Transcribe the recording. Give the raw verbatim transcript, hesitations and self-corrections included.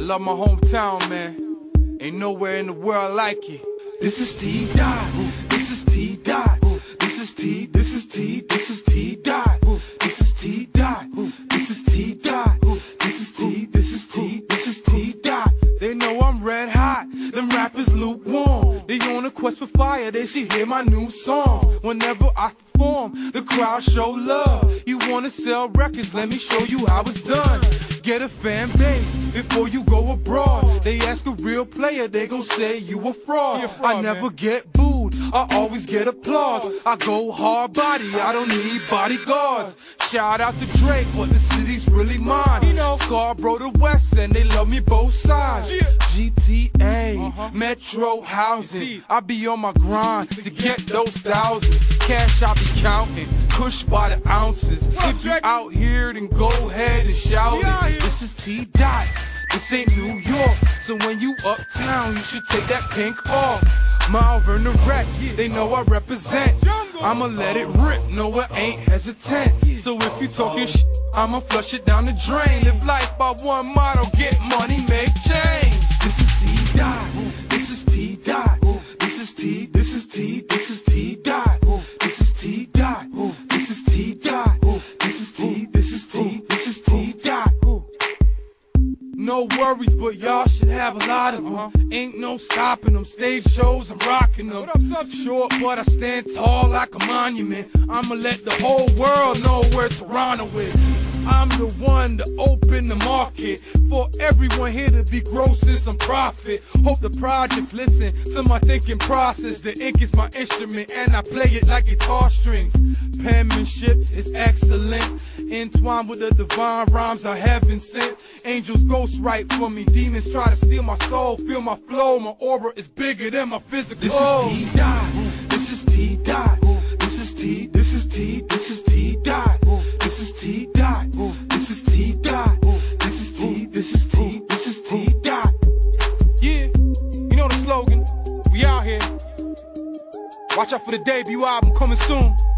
love my hometown, man. Ain't nowhere in the world like it. This is TDot. This is TDot. This is T. This is T. This is TDot. This is TDot. This is TDot. This is T. This is T. This is TDot. They know I'm red hot. Them rappers lukewarm. They on a quest for fire. They should hear my new songs. Whenever I perform, the crowd show love. You wanna sell records? Let me show you how it's done. Get a fan base before you go abroad. They ask a real player, they gon' say you a fraud. A fraud I never man. get booed, I always get applause. I go hard body, I don't need bodyguards. Shout out to Drake, but the city's really mine. You know, Scarborough the West, and they love me both sides. Yeah. G T A, uh-huh. Metro housing. I be on my grind to get those thousands. Cash I be counting, push by the ounces. What, if you out here, then go ahead and shout yeah, it. Yeah. This is T-Dot, this ain't New York. So when you uptown, you should take that pink off. Malvern the Rex, they know I represent. I'ma let it rip, no it ain't hesitant. So if you talking sh*, I'ma flush it down the drain. Live life by one motto, get money, make change. This is T-Dot, this is T-Dot. This is T, this is T, this is T-Dot. This is T-Dot, this is T-Dot. This is T, this is T, this is T-Dot. No worries, but y'all should have a lot of them. Ain't no stopping them. Stage shows, I'm rocking them. Short, but I stand tall like a monument. I'ma let the whole world know where Toronto is. I'm the one to open the market for everyone here to be grossing some profit. Hope the projects listen to my thinking process. The ink is my instrument and I play it like guitar strings. Penmanship is excellent, entwined with the divine rhymes I heaven sent. Angels ghost write for me, demons try to steal my soul. Feel my flow, my aura is bigger than my physical. This is T-Dot, this is T-Dot. This is T, this is T, this is T-Dot. This is T-Dot, this is T-Dot. This is T, this is T, this is T-Dot. Yeah, you know the slogan, we out here. Watch out for the debut album coming soon.